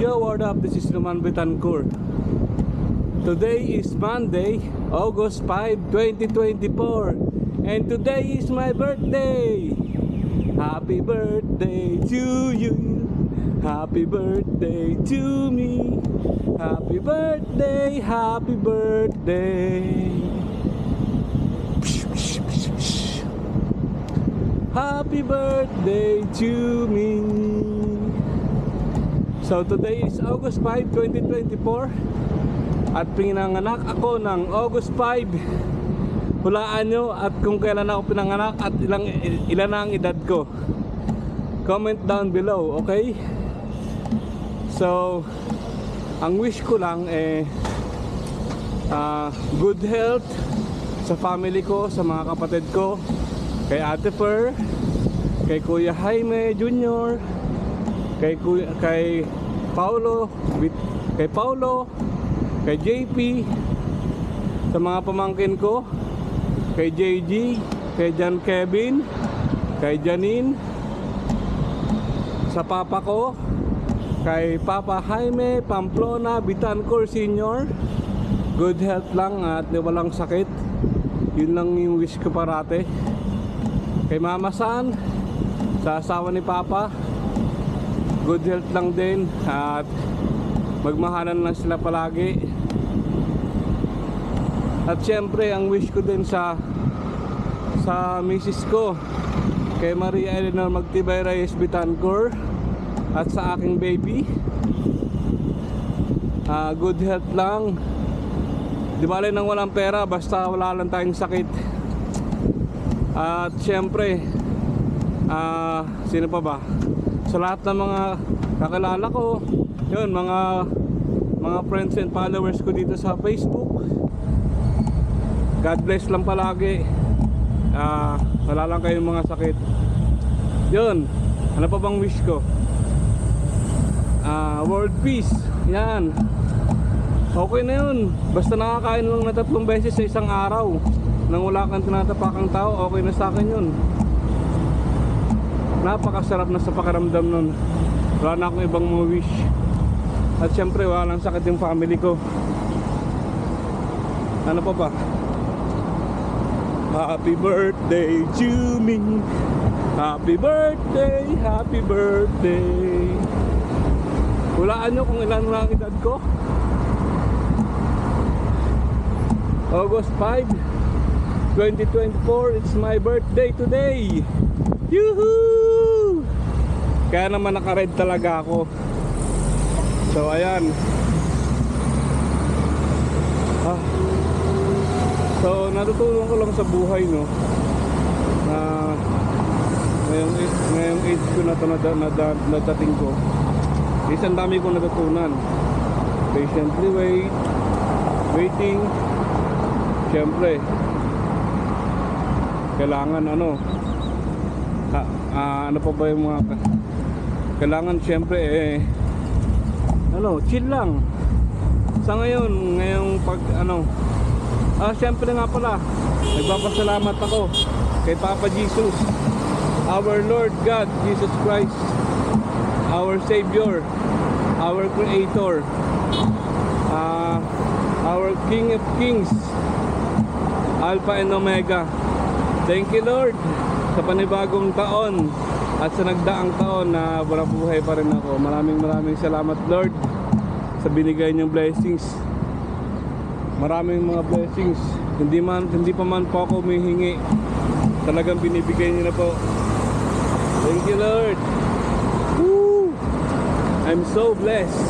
Yo, what up? This is Roman Betancourt. Today is Monday, August 5, 2024, and today is my birthday. Happy birthday to you. Happy birthday to me. Happy birthday, happy birthday. Happy birthday to me. So today is August 5, 2024, at pinanganak ako ng August 5. Hulaan nyo at kung kailan ako pinanganak at ilan na ang edad ko. Comment down below, okay? So ang wish ko lang good health sa family ko, sa mga kapatid ko, kay Ate Fer, kay Kuya Jaime Jr., kay Paulo, kay JP, sa mga pamangkin ko, kay JG, kay John Kevin, kay Janine, sa papa ko, kay Papa Jaime Pamplona Betancourt Sr. Good health lang at walang sakit. Yun lang yung wish ko parate. Kay Mama San, sa asawa ni Papa, good health lang din at magmahalan lang sila palagi. At syempre ang wish ko din sa misis ko, kay Maria Eleanor Magtibay Reyes Betancourt, at sa aking baby, good health lang. Di bale nang walang pera, basta wala lang tayong sakit. At syempre sino pa ba? Sa lahat ng mga kakilala ko, yun, mga friends and followers ko dito sa Facebook, God bless lang palagi. Wala lang kayong mga sakit. Yun, ano pa bang wish ko? World peace. Yan, okay na yun. Basta nakakain lang na 3 beses sa isang araw nang wala kang tinatapakang tao, okay na sa akin yun. Napakasarap na sa pakiramdam nun. Wala na akong ibang mga wish. At syempre walang sakit yung family ko. Ano pa ba? Happy birthday to me. Happy birthday, happy birthday. Hulaan nyo kung ilan na ang edad ko. August 5, 2024, it's my birthday today. Yuhuu! Kaya naman naka-red talaga ako. So ayan. So natutunan ko lang sa buhay, no, na ngayong age ko na ito nadating ko, isang dami kong natutunan. Patiently waiting. Siyempre kailangan ano pa ba yung mga kailangan, siyempre chill lang sa ngayong pag siyempre nga pala, nagpapasalamat ako kay Papa Jesus, our Lord God Jesus Christ, our Savior, our Creator, our King of Kings, Alpha and Omega. Thank you, Lord, sa panibagong taon at sa nagdaang taon na buhay pa rin ako. Maraming salamat, Lord, sa binigay niyong blessings. Maraming mga blessings. Hindi pa man po ako humihingi. Talagang binibigay niyo na po. Thank you, Lord. Woo! I'm so blessed.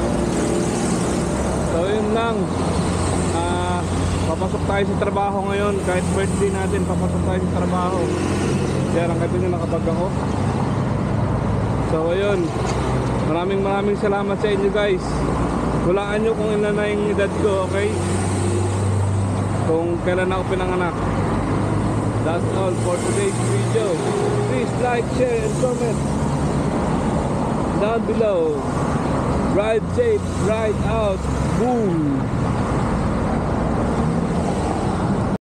So yun lang. Papasok tayo sa trabaho ngayon. Kahit birthday natin, papasok tayo sa trabaho. Kaya lang kayo nyo nakabag ako. So ayun, maraming salamat sa inyo, guys. Hulaan nyo kung ilan na yung edad ko, okay? Kung kailan ako pinanganak. That's all for today's video. Please like, share, and comment down below. Ride safe, ride out. Boom.